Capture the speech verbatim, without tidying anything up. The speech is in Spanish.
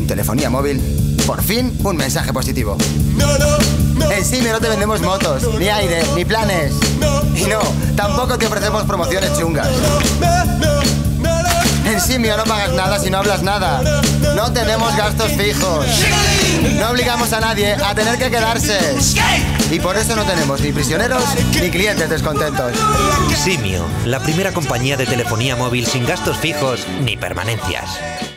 En telefonía móvil, por fin, un mensaje positivo. En Simio no te vendemos motos, ni aire, ni planes. Y no, tampoco te ofrecemos promociones chungas. En Simio no pagas nada si no hablas nada. No tenemos gastos fijos. No obligamos a nadie a tener que quedarse. Y por eso no tenemos ni prisioneros ni clientes descontentos. Simio, la primera compañía de telefonía móvil sin gastos fijos ni permanencias.